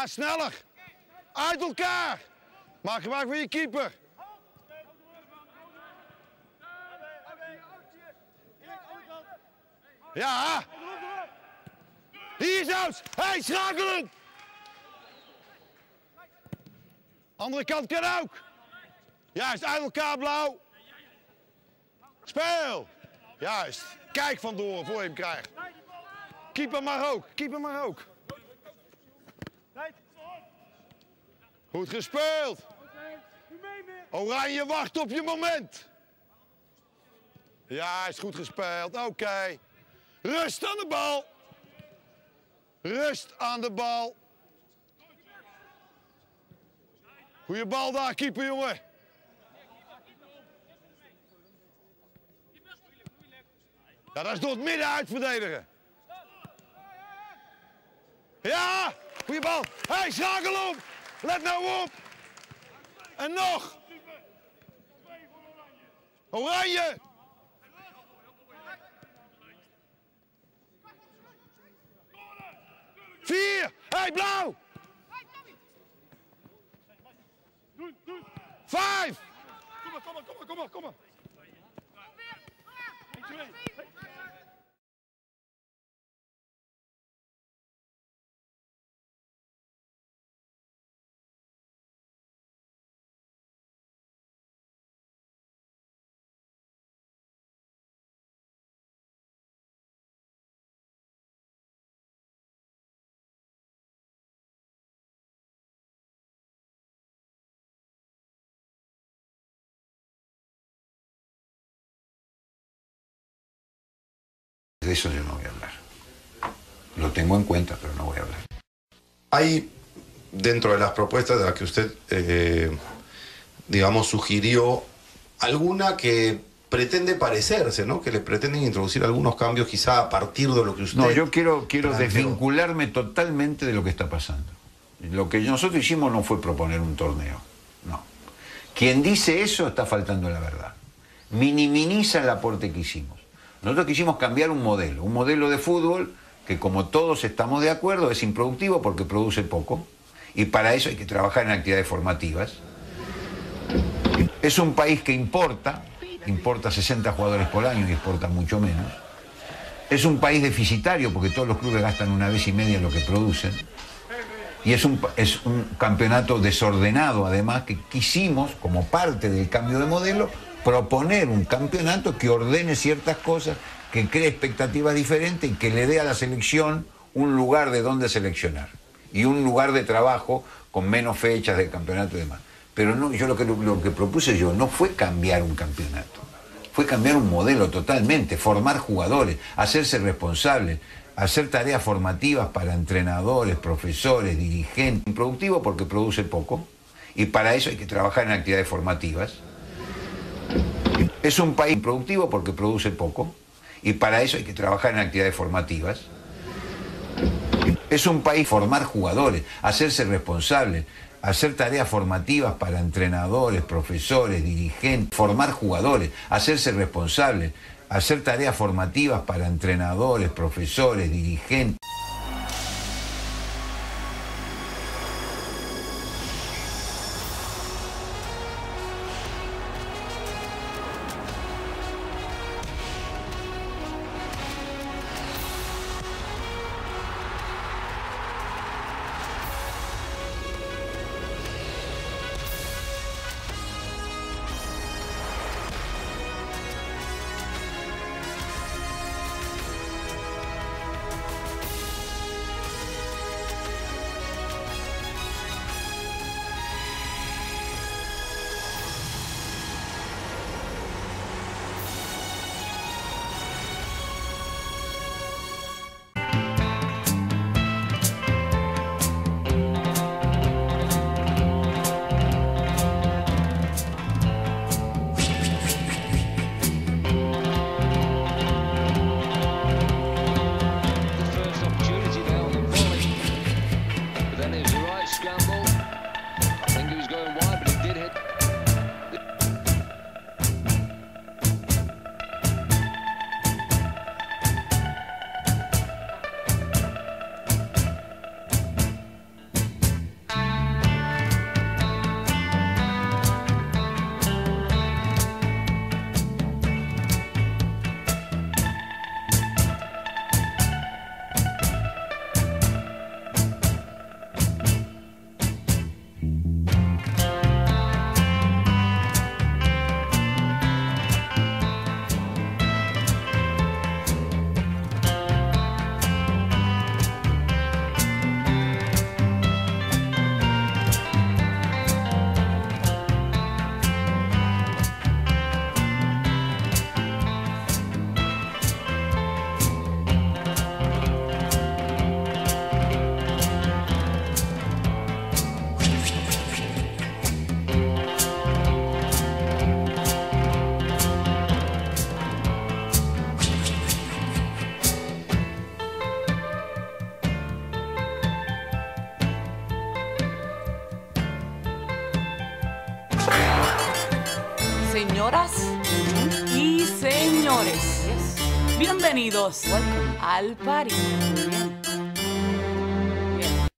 Ja, sneller. Uit elkaar. Maak gebruik van je keeper. Ja. Hier is Ouds. Hey, schakelen. Andere kant kan ook. Juist, uit elkaar blauw. Speel. Juist. Kijk vandoor voor je hem krijgt. Keeper maar ook. Keeper maar ook. Goed gespeeld. Oranje wacht op je moment. Ja, is goed gespeeld. Oké. Rust aan de bal. Rust aan de bal. Goeie bal daar, keeper, jongen. Ja, dat is door het midden uitverdedigen. Ja, goeie bal. Hey, schakel op. Let nou op. En nog. Oranje. Vier. Hey, blauw. 5. Kom maar. De eso yo no voy a hablar. Lo tengo en cuenta, pero no voy a hablar. Hay, dentro de las propuestas de las que usted, digamos, sugirió, alguna que pretende parecerse, ¿no? Que le pretenden introducir algunos cambios quizá a partir de lo que usted... No, yo quiero planteó. desvincularme totalmente de lo que está pasando. Lo que nosotros hicimos no fue proponer un torneo, no. Quien dice eso está faltando a la verdad. Minimiza el aporte que hicimos. Nosotros quisimos cambiar un modelo de fútbol que, como todos estamos de acuerdo, es improductivo porque produce poco, y para eso hay que trabajar en actividades formativas. Es un país que importa 60 jugadores por año y exporta mucho menos. Es un país deficitario porque todos los clubes gastan 1,5 veces lo que producen. Y es un campeonato desordenado, además, que quisimos, como parte del cambio de modelo, proponer un campeonato que ordene ciertas cosas, que cree expectativas diferentes y que le dé a la selección un lugar de donde seleccionar y un lugar de trabajo con menos fechas del campeonato y demás. Pero no, yo lo que propuse yo no fue cambiar un campeonato, fue cambiar un modelo totalmente, formar jugadores, hacerse responsables, hacer tareas formativas para entrenadores, profesores, dirigentes. Improductivo porque produce poco, y para eso hay que trabajar en actividades formativas. Es un país improductivo porque produce poco, y para eso hay que trabajar en actividades formativas. Es un país formar jugadores, hacerse responsables, hacer tareas formativas para entrenadores, profesores, dirigentes, formar jugadores, hacerse responsables, hacer tareas formativas para entrenadores, profesores, dirigentes. Señoras y señores, bienvenidos al party. Muy bien. Bien.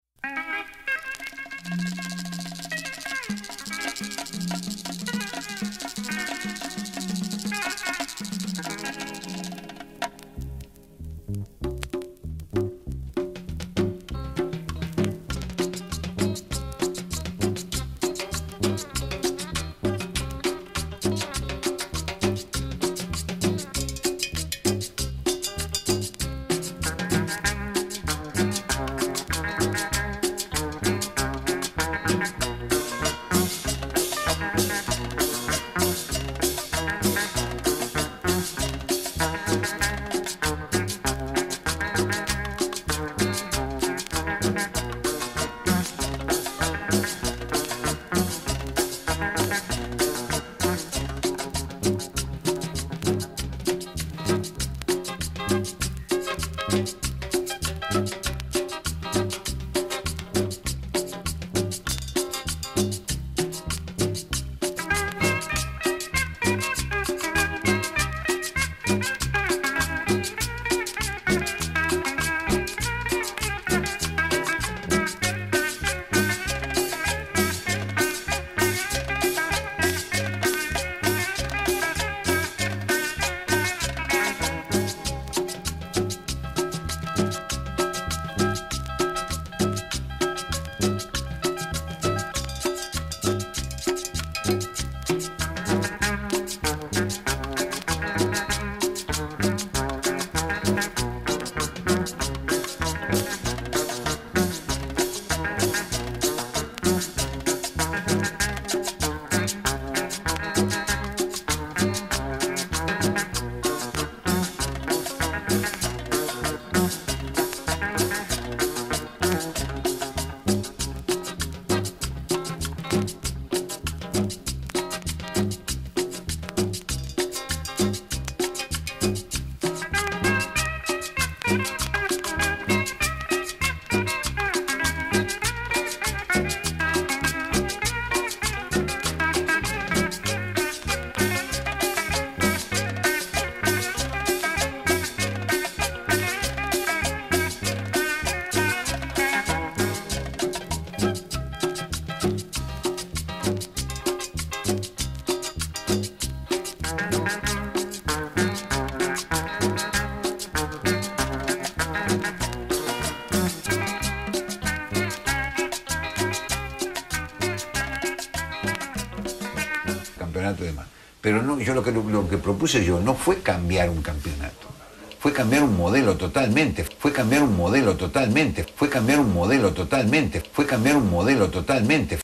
Demás. Pero no, yo lo que propuse yo no fue cambiar un campeonato, fue cambiar un modelo totalmente, fue cambiar un modelo totalmente, fue cambiar un modelo totalmente, fue cambiar un modelo totalmente.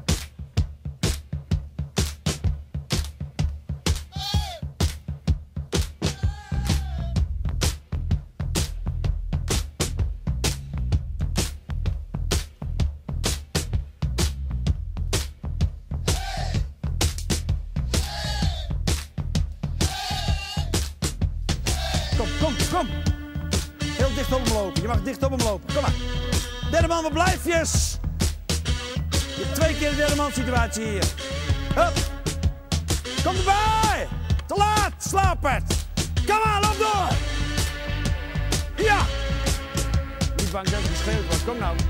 Kom. Heel dicht op hem lopen. Je mag dicht op hem lopen. Kom maar. Derde man, waar blijf je? Je hebt 2 keer de derde man situatie hier. Hup. Kom erbij. Te laat. Slapert. Kom aan, loop door. Ja. Niet bang dat het geschreeuwd wordt. Kom nou.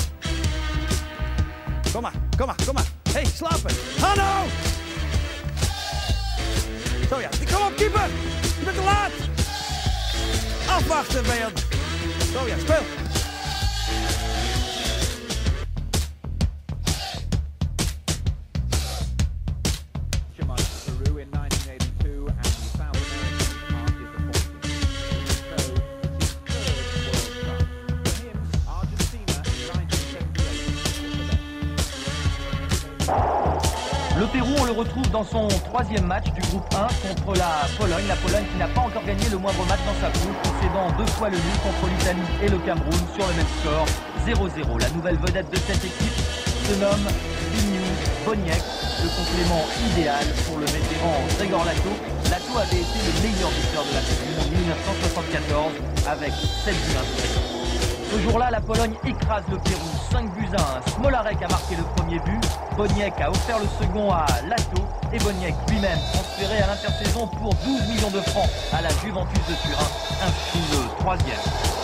Kom maar. Hé, slapen. Hanno. Zo ja. Kom op, keeper. Je bent te laat. Afwachten, Beeld. Zo ja, speel. Peru in 1982 and the South American are disappointing. So, his third World Cup. For him, Argentina in 1978 Le Pérou, on le retrouve dans son 3e match du groupe 1 contre la Pologne. La Pologne qui n'a pas encore gagné le moindre match dans sa poule, concédant 2 fois le nul contre l'Italie et le Cameroun sur le même score, 0-0. La nouvelle vedette de cette équipe se nomme Zbigniew Boniek, le complément idéal pour le vétéran Grzegorz Lato. Lato avait été le meilleur buteur de la Coupe du Monde 1974 avec 7 buts inscrits. Ce jour-là, la Pologne écrase le Pérou, 5-1. Smolarek a marqué le premier but, Boniek a offert le second à Lato et Boniek lui-même, transféré à l'intersaison pour 12 millions de francs à la Juventus de Turin, inscrit le troisième.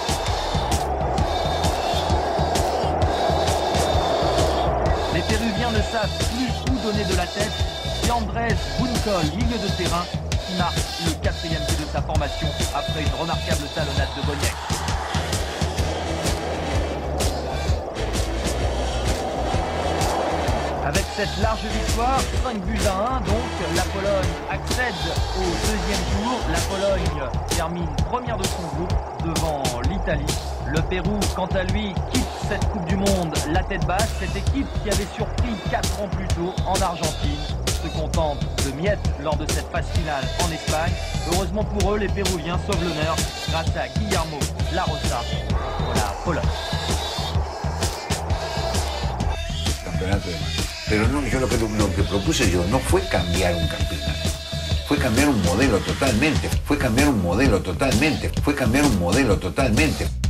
Les Péruviens ne savent plus où donner de la tête. C'est Andrés Bunkol, milieu de terrain, qui marque le quatrième but de sa formation après une remarquable talonnade de Boniek. Avec cette large victoire, 5-1, donc la Pologne accède au deuxième tour. La Pologne termine première de son groupe devant l'Italie. Le Pérou, quant à lui, quitte cette Coupe du Monde la tête basse. Cette équipe qui avait surpris 4 ans plus tôt en Argentine se contente de miettes lors de cette phase finale en Espagne. Heureusement pour eux, les Péruviens sauvent l'honneur grâce à Guillermo La Rosa pour la Pologne. Campeonato de Madrid. Pero no, yo lo que propuse yo no fue cambiar un campeonato, fue cambiar un modelo totalmente, fue cambiar un modelo totalmente, fue cambiar un modelo totalmente.